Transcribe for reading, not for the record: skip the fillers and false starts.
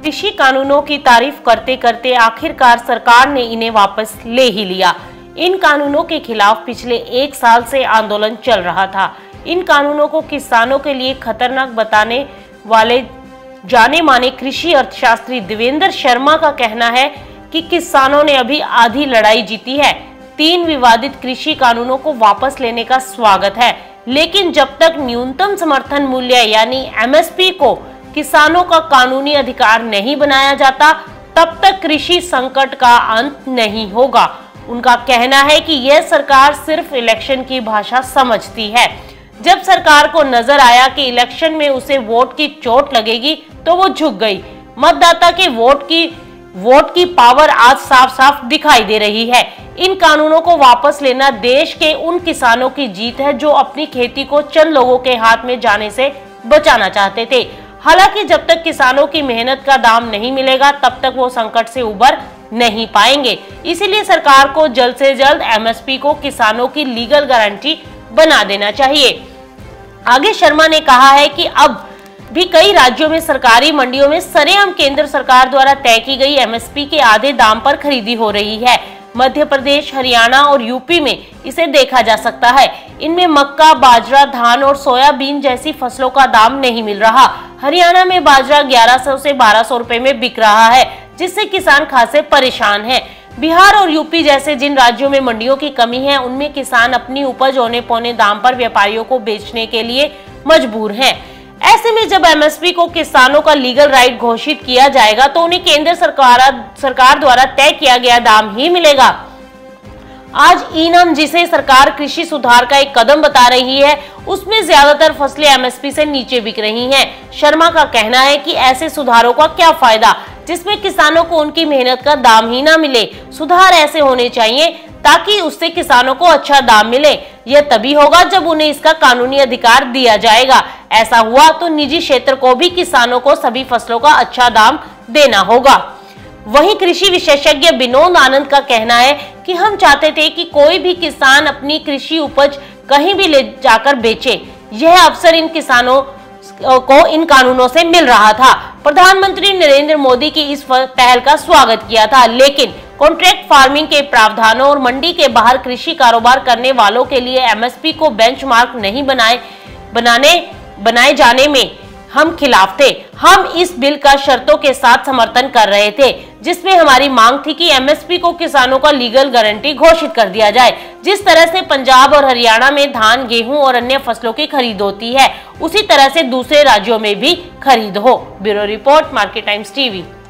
कृषि कानूनों की तारीफ करते करते आखिरकार सरकार ने इन्हें वापस ले ही लिया। इन कानूनों के खिलाफ पिछले 1 साल से आंदोलन चल रहा था। इन कानूनों को किसानों के लिए खतरनाक बताने वाले जाने माने कृषि अर्थशास्त्री देवेंद्र शर्मा का कहना है कि किसानों ने अभी आधी लड़ाई जीती है। 3 विवादित कृषि कानूनों को वापस लेने का स्वागत है, लेकिन जब तक न्यूनतम समर्थन मूल्य यानी एमएसपी को किसानों का कानूनी अधिकार नहीं बनाया जाता, तब तक कृषि संकट का अंत नहीं होगा। उनका कहना है कि यह सरकार सिर्फ इलेक्शन की भाषा समझती है। जब सरकार को नजर आया कि इलेक्शन में उसे वोट की चोट लगेगी तो वो झुक गई। मतदाता के वोट की पावर आज साफ साफ दिखाई दे रही है। इन कानूनों को वापस लेना देश के उन किसानों की जीत है जो अपनी खेती को चंद लोगों के हाथ में जाने से बचाना चाहते थे। हालांकि जब तक किसानों की मेहनत का दाम नहीं मिलेगा तब तक वो संकट से उबर नहीं पाएंगे। इसीलिए सरकार को जल्द से जल्द एमएसपी को किसानों की लीगल गारंटी बना देना चाहिए। आगे शर्मा ने कहा है कि अब भी कई राज्यों में सरकारी मंडियों में सरेआम केंद्र सरकार द्वारा तय की गई एमएसपी के आधे दाम पर खरीदी हो रही है। मध्य प्रदेश, हरियाणा और यूपी में इसे देखा जा सकता है। इनमें मक्का, बाजरा, धान और सोयाबीन जैसी फसलों का दाम नहीं मिल रहा। हरियाणा में बाजरा 1100 से 1200 रुपए में बिक रहा है, जिससे किसान खासे परेशान हैं। बिहार और यूपी जैसे जिन राज्यों में मंडियों की कमी है, उनमें किसान अपनी उपज औने पौने दाम पर व्यापारियों को बेचने के लिए मजबूर हैं। ऐसे में जब एमएसपी को किसानों का लीगल राइट घोषित किया जाएगा तो उन्हें केंद्र सरकार द्वारा तय किया गया दाम ही मिलेगा। आज ई-नाम जिसे सरकार कृषि सुधार का एक कदम बता रही है, उसमें ज्यादातर फसलें एमएसपी से नीचे बिक रही हैं। शर्मा का कहना है कि ऐसे सुधारों का क्या फायदा जिसमें किसानों को उनकी मेहनत का दाम ही ना मिले। सुधार ऐसे होने चाहिए ताकि उससे किसानों को अच्छा दाम मिले। यह तभी होगा जब उन्हें इसका कानूनी अधिकार दिया जाएगा। ऐसा हुआ तो निजी क्षेत्र को भी किसानों को सभी फसलों का अच्छा दाम देना होगा। वहीं कृषि विशेषज्ञ विनोद आनंद का कहना है कि हम चाहते थे कि कोई भी किसान अपनी कृषि उपज कहीं भी ले जाकर बेचे। यह अवसर इन किसानों को इन कानूनों से मिल रहा था। प्रधानमंत्री नरेंद्र मोदी की इस पहल का स्वागत किया था, लेकिन कॉन्ट्रैक्ट फार्मिंग के प्रावधानों और मंडी के बाहर कृषि कारोबार करने वालों के लिए एमएसपी को बेंचमार्क नहीं बनाए जाने में हम खिलाफ थे। हम इस बिल का शर्तों के साथ समर्थन कर रहे थे, जिसमें हमारी मांग थी कि एमएसपी को किसानों का लीगल गारंटी घोषित कर दिया जाए। जिस तरह से पंजाब और हरियाणा में धान, गेहूं और अन्य फसलों की खरीद होती है, उसी तरह से दूसरे राज्यों में भी खरीद हो। Bureau report, market times TV.